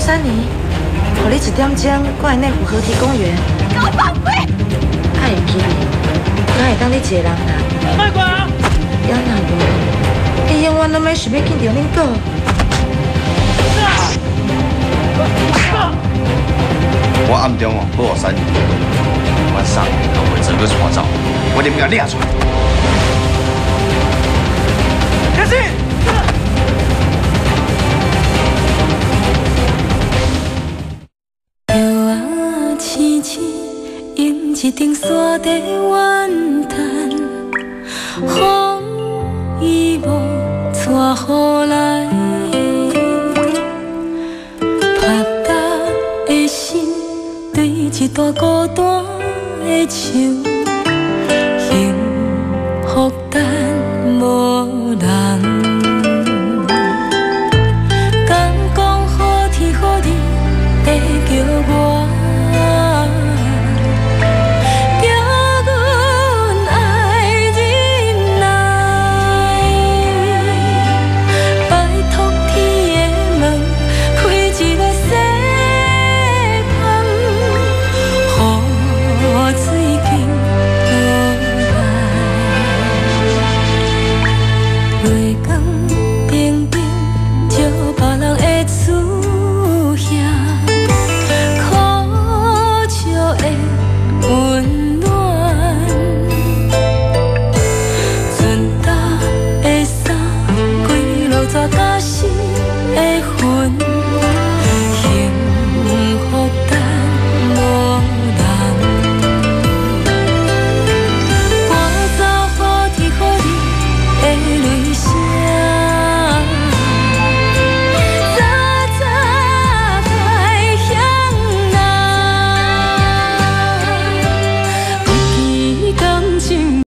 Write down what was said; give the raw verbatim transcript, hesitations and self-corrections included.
三年，互你一点钟，我会内湖河堤公园。 给我放屁！ 爱会记你，敢会当你一个人啦？ 卖关啊！ 要若无，你永远拢要想要见到恁哥。 我暗中哦保护三年，晚上我会整个抓走，我得给他掠出来。开始。 一顶山在远谈，风雨无带雨人。